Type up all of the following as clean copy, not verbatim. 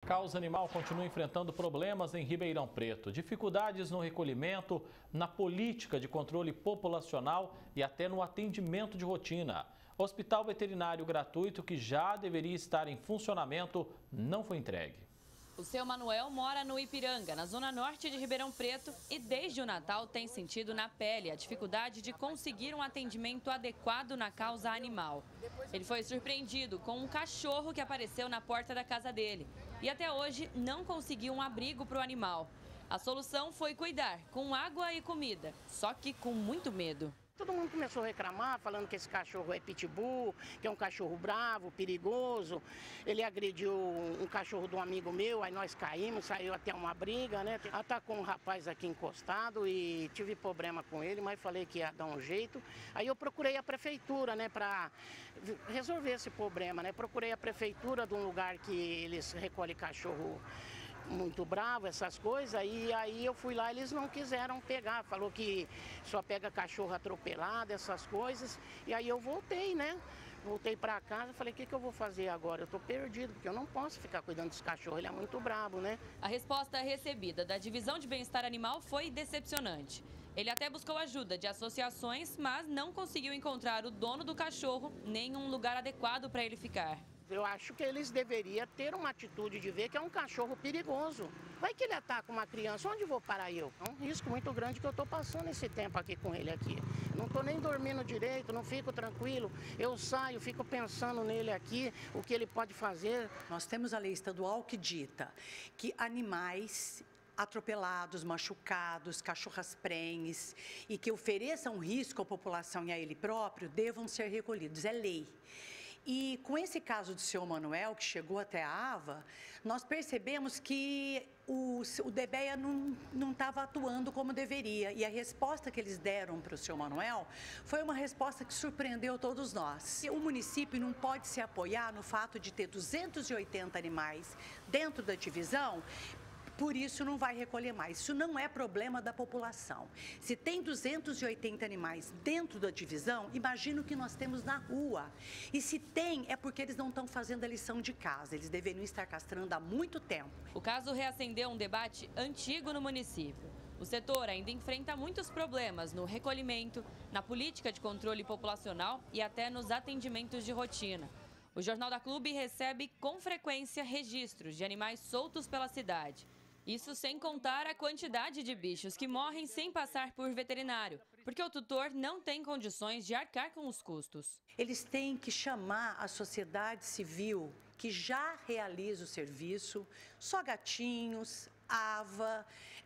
causa animal continua enfrentando problemas em Ribeirão Preto. Dificuldades no recolhimento, na política de controle populacional e até no atendimento de rotina. O hospital veterinário gratuito, que já deveria estar em funcionamento, não foi entregue. O seu Manuel mora no Ipiranga, na zona norte de Ribeirão Preto, e desde o Natal tem sentido na pele a dificuldade de conseguir um atendimento adequado na causa animal. Ele foi surpreendido com um cachorro que apareceu na porta da casa dele e até hoje não conseguiu um abrigo para o animal. A solução foi cuidar com água e comida, só que com muito medo. Todo mundo começou a reclamar, falando que esse cachorro é pitbull, que é um cachorro bravo, perigoso. Ele agrediu um cachorro de um amigo meu, aí nós caímos, saiu até uma briga, né? Atacou um rapaz aqui encostado e tive problema com ele, mas falei que ia dar um jeito. Aí eu procurei a prefeitura, né, para resolver esse problema, né? Procurei a prefeitura de um lugar que eles recolhem cachorro muito bravo, essas coisas, e aí eu fui lá, eles não quiseram pegar, falou que só pega cachorro atropelado, essas coisas, e aí eu voltei, né? Voltei para casa, falei, o que eu vou fazer agora? Eu tô perdido, porque eu não posso ficar cuidando desse cachorro, ele é muito bravo, né? A resposta recebida da Divisão de Bem-Estar Animal foi decepcionante. Ele até buscou ajuda de associações, mas não conseguiu encontrar o dono do cachorro nem um lugar adequado para ele ficar. Eu acho que eles deveriam ter uma atitude de ver que é um cachorro perigoso. Vai que ele ataca uma criança, onde vou parar eu? É um risco muito grande que eu estou passando esse tempo aqui com ele aqui. Não estou nem dormindo direito, não fico tranquilo. Eu saio, fico pensando nele aqui, o que ele pode fazer. Nós temos a lei estadual que dita que animais atropelados, machucados, cachorras prenhes e que ofereçam risco à população e a ele próprio devam ser recolhidos. É lei. E com esse caso do seu Manuel, que chegou até a AVA, nós percebemos que o DBEA não estava atuando como deveria. E a resposta que eles deram para o seu Manuel foi uma resposta que surpreendeu todos nós. O município não pode se apoiar no fato de ter 280 animais dentro da divisão, por isso não vai recolher mais. Isso não é problema da população. Se tem 280 animais dentro da divisão, imagina o que nós temos na rua. E se tem, é porque eles não estão fazendo a lição de casa. Eles deveriam estar castrando há muito tempo. O caso reacendeu um debate antigo no município. O setor ainda enfrenta muitos problemas no recolhimento, na política de controle populacional e até nos atendimentos de rotina. O Jornal da Clube recebe com frequência registros de animais soltos pela cidade. Isso sem contar a quantidade de bichos que morrem sem passar por veterinário, porque o tutor não tem condições de arcar com os custos. Eles têm que chamar a sociedade civil que já realiza o serviço, Só Gatinhos, AVA,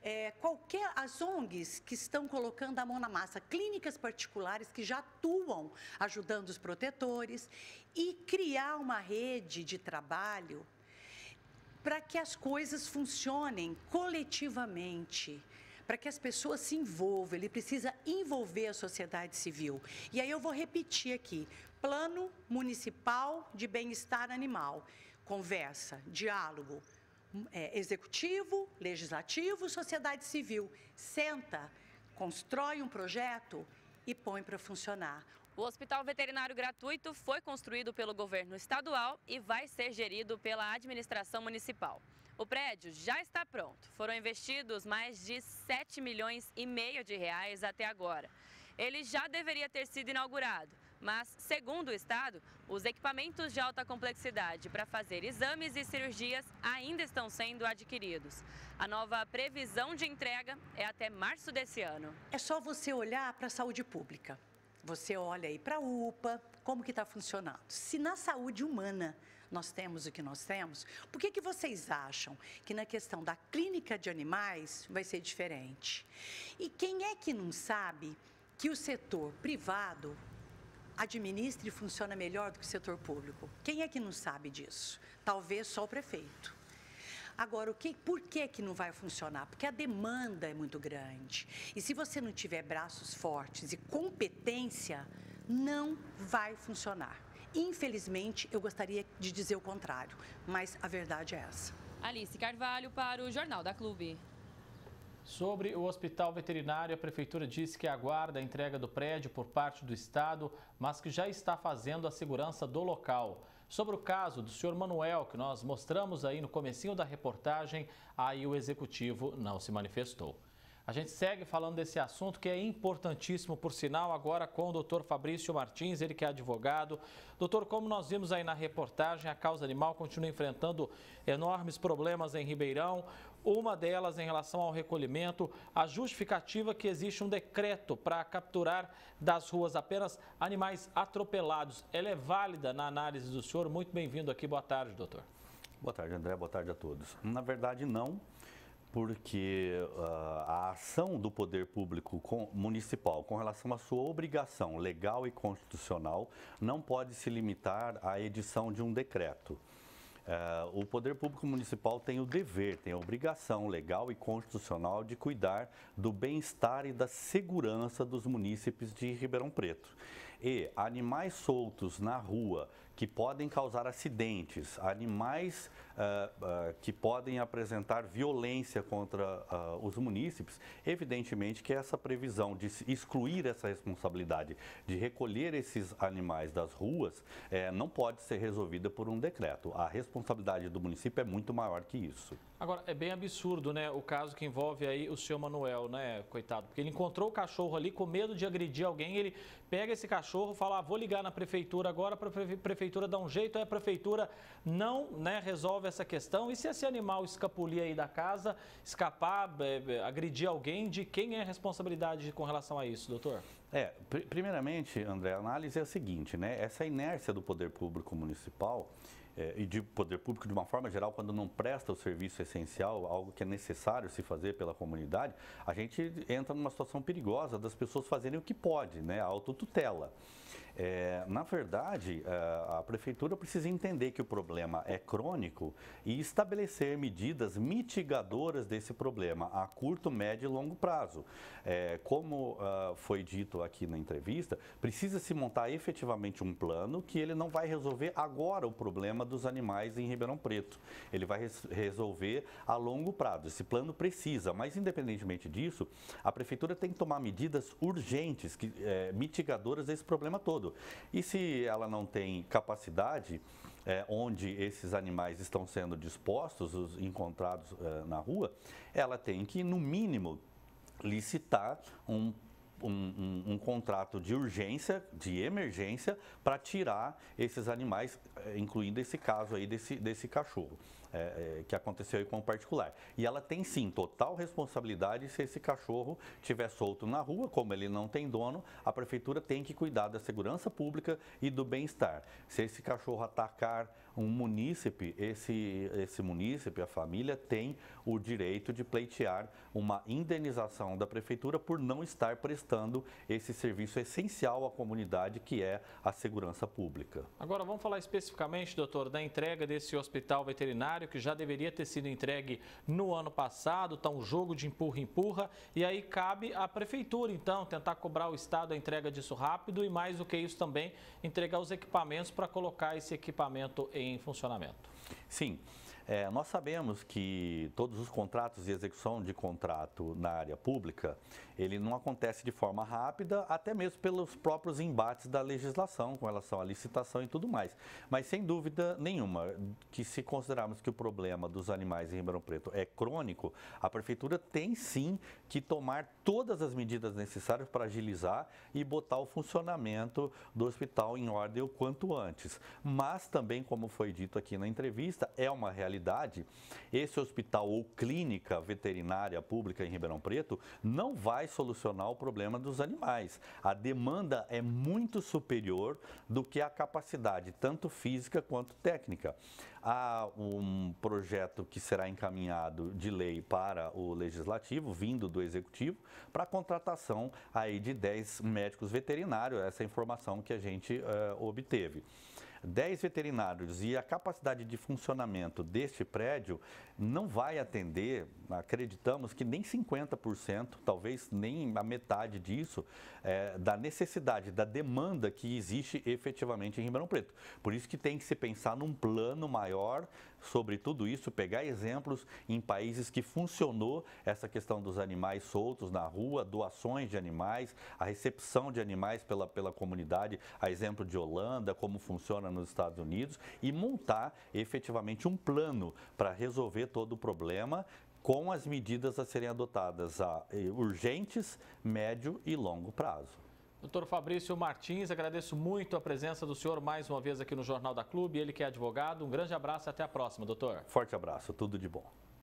as ONGs que estão colocando a mão na massa, clínicas particulares que já atuam ajudando os protetores e criar uma rede de trabalho para que as coisas funcionem coletivamente, para que as pessoas se envolvam. Ele precisa envolver a sociedade civil. E aí eu vou repetir aqui, Plano Municipal de Bem-Estar Animal, conversa, diálogo, executivo, legislativo, sociedade civil, senta, constrói um projeto e põe para funcionar. O Hospital Veterinário Gratuito foi construído pelo governo estadual e vai ser gerido pela administração municipal. O prédio já está pronto. Foram investidos mais de 7,5 milhões de reais até agora. Ele já deveria ter sido inaugurado, mas, segundo o Estado, os equipamentos de alta complexidade para fazer exames e cirurgias ainda estão sendo adquiridos. A nova previsão de entrega é até março desse ano. É só você olhar para a saúde pública. Você olha aí para a UPA, como que está funcionando. Se na saúde humana nós temos o que nós temos, por que vocês acham que na questão da clínica de animais vai ser diferente? E quem é que não sabe que o setor privado administra e funciona melhor do que o setor público? Quem é que não sabe disso? Talvez só o prefeito. Agora, por que não vai funcionar? Porque a demanda é muito grande. E se você não tiver braços fortes e competência, não vai funcionar. Infelizmente, eu gostaria de dizer o contrário, mas a verdade é essa. Alice Carvalho para o Jornal da Clube. Sobre o hospital veterinário, a prefeitura disse que aguarda a entrega do prédio por parte do Estado, mas que já está fazendo a segurança do local. Sobre o caso do senhor Manuel, que nós mostramos aí no comecinho da reportagem, aí o executivo não se manifestou. A gente segue falando desse assunto que é importantíssimo, por sinal, agora com o doutor Fabrício Martins, ele que é advogado. Doutor, como nós vimos aí na reportagem, a causa animal continua enfrentando enormes problemas em Ribeirão. Uma delas em relação ao recolhimento, a justificativa que existe um decreto para capturar das ruas apenas animais atropelados. Ela é válida na análise do senhor? Muito bem-vindo aqui. Boa tarde, doutor. Boa tarde, André. Boa tarde a todos. Na verdade, não. Porque a ação do poder público municipal com relação à sua obrigação legal e constitucional não pode se limitar à edição de um decreto. O poder público municipal tem o dever, tem a obrigação legal e constitucional de cuidar do bem-estar e da segurança dos munícipes de Ribeirão Preto. E animais soltos na rua que podem causar acidentes, animais que podem apresentar violência contra os munícipes, evidentemente que essa previsão de excluir essa responsabilidade de recolher esses animais das ruas não pode ser resolvida por um decreto. A responsabilidade do município é muito maior que isso. Agora, é bem absurdo, né, o caso que envolve aí o senhor Manuel, né, coitado, porque ele encontrou o cachorro ali com medo de agredir alguém, ele pega esse cachorro, fala, vou ligar na prefeitura agora para a prefeitura dar um jeito, aí a prefeitura não, né, resolve essa questão. E se esse animal escapulir aí da casa, escapar, agredir alguém, de quem é a responsabilidade com relação a isso, doutor? Primeiramente, André, a análise é a seguinte, né, essa inércia do poder público municipal e de poder público de uma forma geral, quando não presta o serviço essencial, algo que é necessário se fazer pela comunidade, a gente entra numa situação perigosa das pessoas fazerem o que pode, né, a autotutela. Na verdade, a prefeitura precisa entender que o problema é crônico e estabelecer medidas mitigadoras desse problema a curto, médio e longo prazo. Como foi dito aqui na entrevista, precisa se montar efetivamente um plano que ele não vai resolver agora o problema dos animais em Ribeirão Preto. Ele vai resolver a longo prazo. Esse plano precisa, mas independentemente disso, a prefeitura tem que tomar medidas urgentes, mitigadoras desse problema todo. E se ela não tem capacidade, onde esses animais estão sendo dispostos, os encontrados na rua, ela tem que, no mínimo, licitar um contrato de urgência, de emergência, para tirar esses animais, incluindo esse caso aí desse cachorro. Que aconteceu aí com o particular. E ela tem sim total responsabilidade se esse cachorro estiver solto na rua, como ele não tem dono, a prefeitura tem que cuidar da segurança pública e do bem-estar. Se esse cachorro atacar um munícipe, esse munícipe, a família, tem o direito de pleitear uma indenização da prefeitura por não estar prestando esse serviço essencial à comunidade, que é a segurança pública. Agora vamos falar especificamente, doutor, da entrega desse hospital veterinário, que já deveria ter sido entregue no ano passado, está um jogo de empurra-empurra, e aí cabe à prefeitura, então, tentar cobrar o Estado a entrega disso rápido e, mais do que isso também, entregar os equipamentos para colocar esse equipamento em funcionamento. Sim. Nós sabemos que todos os contratos e execução de contrato na área pública, ele não acontece de forma rápida, até mesmo pelos próprios embates da legislação com relação à licitação e tudo mais. Mas sem dúvida nenhuma, que se considerarmos que o problema dos animais em Ribeirão Preto é crônico, a prefeitura tem sim que tomar todas as medidas necessárias para agilizar e botar o funcionamento do hospital em ordem o quanto antes. Mas também, como foi dito aqui na entrevista, é uma realidade. Esse hospital ou clínica veterinária pública em Ribeirão Preto não vai solucionar o problema dos animais. A demanda é muito superior do que a capacidade, tanto física quanto técnica. Há um projeto que será encaminhado de lei para o Legislativo, vindo do Executivo, para a contratação aí de 10 médicos veterinários, essa informação que a gente obteve. 10 veterinários e a capacidade de funcionamento deste prédio não vai atender, acreditamos que nem 50%, talvez nem a metade disso, da necessidade, da demanda que existe efetivamente em Ribeirão Preto. Por isso que tem que se pensar num plano maior sobre tudo isso, pegar exemplos em países que funcionou essa questão dos animais soltos na rua, doações de animais, a recepção de animais pela comunidade, a exemplo de Holanda, como funciona nos Estados Unidos, e montar efetivamente um plano para resolver todo o problema com as medidas a serem adotadas urgentes, médio e longo prazo. Doutor Fabrício Martins, agradeço muito a presença do senhor mais uma vez aqui no Jornal da Clube, ele que é advogado. Um grande abraço e até a próxima, doutor. Forte abraço, tudo de bom.